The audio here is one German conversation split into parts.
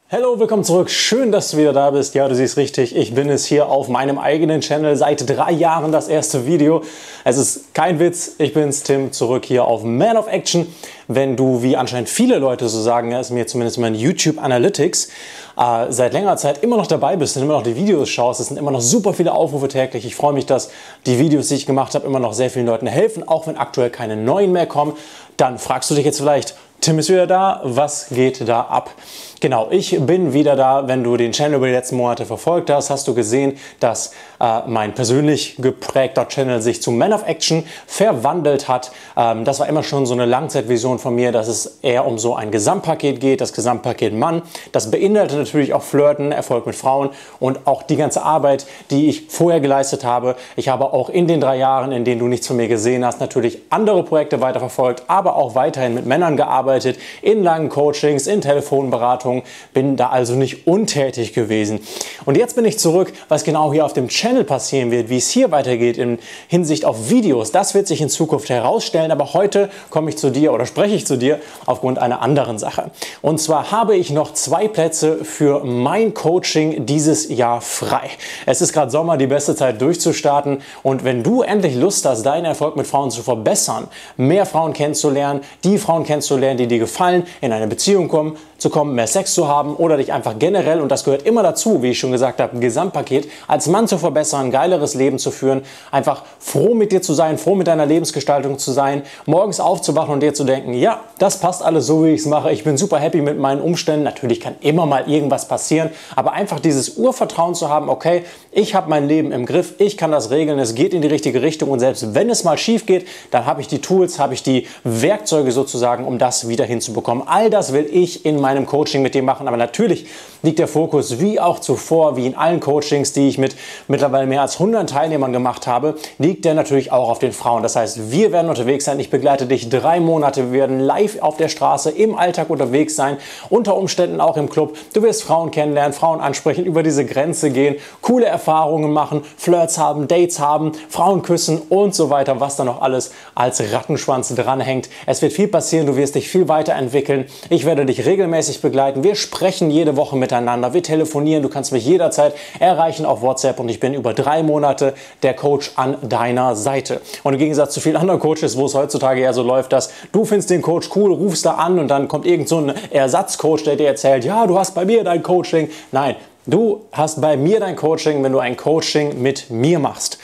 Hallo, willkommen zurück. Schön, dass du wieder da bist. Ja, du siehst richtig, ich bin es hier auf meinem eigenen Channel. Seit 3 Jahren das erste Video. Es ist kein Witz, ich bin's, Tim, zurück hier auf Man of Action. Wenn du, wie anscheinend viele Leute so sagen, ist mir zumindest mein YouTube Analytics, seit längerer Zeit immer noch dabei bist und immer noch die Videos schaust, es sind immer noch super viele Aufrufe täglich. Ich freue mich, dass die Videos, die ich gemacht habe, immer noch sehr vielen Leuten helfen, auch wenn aktuell keine neuen mehr kommen. Dann fragst du dich jetzt vielleicht, Tim ist wieder da, was geht da ab? Genau, ich bin wieder da. Wenn du den Channel über die letzten Monate verfolgt hast, hast du gesehen, dass mein persönlich geprägter Channel sich zu Man of Action verwandelt hat. Das war immer schon so eine Langzeitvision von mir, dass es eher um so ein Gesamtpaket geht, das Gesamtpaket Mann. Das beinhaltet natürlich auch Flirten, Erfolg mit Frauen und auch die ganze Arbeit, die ich vorher geleistet habe. Ich habe auch in den 3 Jahren, in denen du nichts von mir gesehen hast, natürlich andere Projekte weiterverfolgt, aber auch weiterhin mit Männern gearbeitet, in langen Coachings, in Telefonberatungen. Bin da also nicht untätig gewesen. Und jetzt bin ich zurück, was genau hier auf dem Channel passieren wird, wie es hier weitergeht in Hinsicht auf Videos. Das wird sich in Zukunft herausstellen, aber heute komme ich zu dir oder spreche ich zu dir aufgrund einer anderen Sache. Und zwar habe ich noch 2 Plätze für mein Coaching dieses Jahr frei. Es ist gerade Sommer, die beste Zeit durchzustarten, und wenn du endlich Lust hast, deinen Erfolg mit Frauen zu verbessern, mehr Frauen kennenzulernen, die Frauen kennenzulernen, die dir gefallen, in eine Beziehung zu kommen, mehr Sex zu haben oder dich einfach generell, und das gehört immer dazu, wie ich schon gesagt habe, ein Gesamtpaket, als Mann zu verbessern, ein geileres Leben zu führen, einfach froh mit dir zu sein, froh mit deiner Lebensgestaltung zu sein, morgens aufzuwachen und dir zu denken, ja, das passt alles so, wie ich es mache, ich bin super happy mit meinen Umständen, natürlich kann immer mal irgendwas passieren, aber einfach dieses Urvertrauen zu haben, okay, ich habe mein Leben im Griff, ich kann das regeln, es geht in die richtige Richtung, und selbst wenn es mal schief geht, dann habe ich die Tools, habe ich die Werkzeuge sozusagen, um das wieder hinzubekommen. All das will ich in meinem Coaching mit dir machen, aber natürlich liegt der Fokus wie auch zuvor, wie in allen Coachings, die ich mit mittlerweile mehr als 100 Teilnehmern gemacht habe, liegt der natürlich auch auf den Frauen. Das heißt, wir werden unterwegs sein, ich begleite dich 3 Monate, wir werden live auf der Straße, im Alltag unterwegs sein, unter Umständen auch im Club. Du wirst Frauen kennenlernen, Frauen ansprechen, über diese Grenze gehen, coole Erfahrungen machen, Flirts haben, Dates haben, Frauen küssen und so weiter, was da noch alles als Rattenschwanz dranhängt. Es wird viel passieren, du wirst dich viel weiterentwickeln. Ich werde dich regelmäßig begleiten. Wir sprechen jede Woche miteinander, wir telefonieren, du kannst mich jederzeit erreichen auf WhatsApp, und ich bin über 3 Monate der Coach an deiner Seite. Und im Gegensatz zu vielen anderen Coaches, wo es heutzutage eher so läuft, dass du findest den Coach cool, rufst da an und dann kommt irgend so ein Ersatzcoach, der dir erzählt, ja, du hast bei mir dein Coaching. Nein, du hast bei mir dein Coaching, wenn du ein Coaching mit mir machst.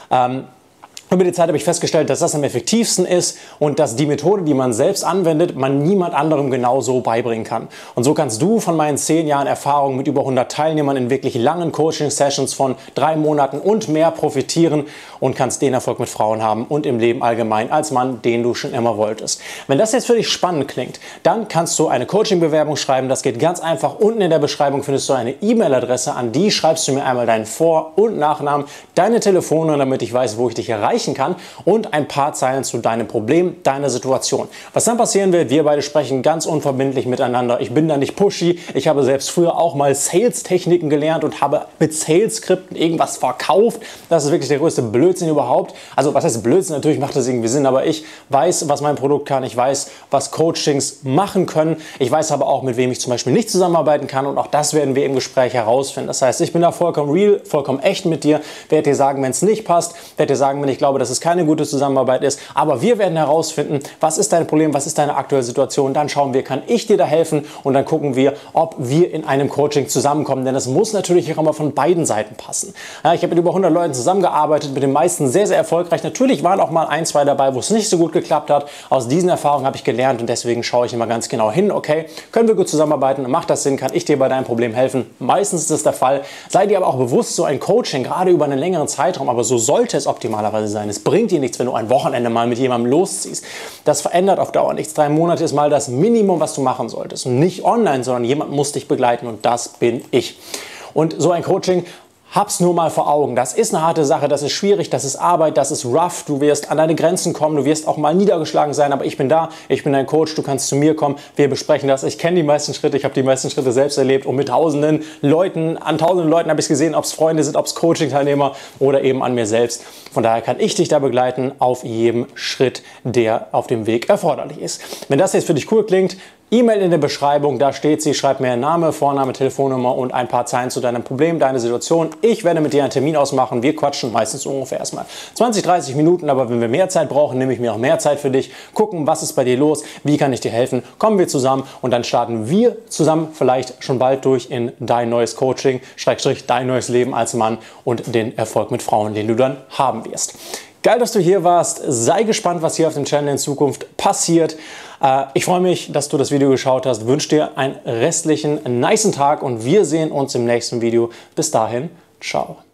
Über die Zeit habe ich festgestellt, dass das am effektivsten ist und dass die Methode, die man selbst anwendet, man niemand anderem genauso beibringen kann. Und so kannst du von meinen 10 Jahren Erfahrung mit über 100 Teilnehmern in wirklich langen Coaching-Sessions von 3 Monaten und mehr profitieren und kannst den Erfolg mit Frauen haben und im Leben allgemein als Mann, den du schon immer wolltest. Wenn das jetzt für dich spannend klingt, dann kannst du eine Coaching-Bewerbung schreiben. Das geht ganz einfach. Unten in der Beschreibung findest du eine E-Mail-Adresse. An die schreibst du mir einmal deinen Vor- und Nachnamen, deine Telefonnummer, damit ich weiß, wo ich dich erreichen kann, und ein paar Zeilen zu deinem Problem, deiner Situation. Was dann passieren wird, wir beide sprechen ganz unverbindlich miteinander. Ich bin da nicht pushy. Ich habe selbst früher auch mal Sales-Techniken gelernt und habe mit Sales-Skripten irgendwas verkauft. Das ist wirklich der größte Blödsinn überhaupt. Also was heißt Blödsinn? Natürlich macht das irgendwie Sinn, aber ich weiß, was mein Produkt kann. Ich weiß, was Coachings machen können. Ich weiß aber auch, mit wem ich zum Beispiel nicht zusammenarbeiten kann, und auch das werden wir im Gespräch herausfinden. Das heißt, ich bin da vollkommen real, vollkommen echt mit dir. Werde dir sagen, wenn es nicht passt. Werde dir sagen, wenn ich glaube, dass es keine gute Zusammenarbeit ist. Aber wir werden herausfinden, was ist dein Problem, was ist deine aktuelle Situation. Dann schauen wir, kann ich dir da helfen, und dann gucken wir, ob wir in einem Coaching zusammenkommen. Denn es muss natürlich auch immer von beiden Seiten passen. Ja, ich habe mit über 100 Leuten zusammengearbeitet, mit den meisten sehr, sehr erfolgreich. Natürlich waren auch mal 1, 2 dabei, wo es nicht so gut geklappt hat. Aus diesen Erfahrungen habe ich gelernt, und deswegen schaue ich immer ganz genau hin, okay, können wir gut zusammenarbeiten, macht das Sinn, kann ich dir bei deinem Problem helfen? Meistens ist das der Fall. Sei dir aber auch bewusst, so ein Coaching, gerade über einen längeren Zeitraum, aber so sollte es optimalerweise sein. Es bringt dir nichts, wenn du ein Wochenende mal mit jemandem losziehst. Das verändert auf Dauer nichts. 3 Monate ist mal das Minimum, was du machen solltest. Und nicht online, sondern jemand muss dich begleiten, und das bin ich. Und so ein Coaching, hab's nur mal vor Augen. Das ist eine harte Sache, das ist schwierig, das ist Arbeit, das ist rough. Du wirst an deine Grenzen kommen, du wirst auch mal niedergeschlagen sein, aber ich bin da, ich bin dein Coach, du kannst zu mir kommen, wir besprechen das. Ich kenne die meisten Schritte, ich habe die meisten Schritte selbst erlebt, und mit tausenden Leuten, an tausenden Leuten habe ich es gesehen, ob es Freunde sind, ob es Coaching-Teilnehmer oder eben an mir selbst. Von daher kann ich dich da begleiten auf jedem Schritt, der auf dem Weg erforderlich ist. Wenn das jetzt für dich cool klingt, E-Mail in der Beschreibung, da steht sie. Schreib mir Name, Vorname, Telefonnummer und ein paar Zeilen zu deinem Problem, deine Situation. Ich werde mit dir einen Termin ausmachen. Wir quatschen meistens ungefähr erstmal 20, 30 Minuten, aber wenn wir mehr Zeit brauchen, nehme ich mir auch mehr Zeit für dich. Gucken, was ist bei dir los, wie kann ich dir helfen. Kommen wir zusammen und dann starten wir zusammen vielleicht schon bald durch in dein neues Coaching, / dein neues Leben als Mann und den Erfolg mit Frauen, den du dann haben wirst. Geil, dass du hier warst. Sei gespannt, was hier auf dem Channel in Zukunft passiert. Ich freue mich, dass du das Video geschaut hast. Wünsche dir einen restlichen, nicen Tag und wir sehen uns im nächsten Video. Bis dahin, ciao.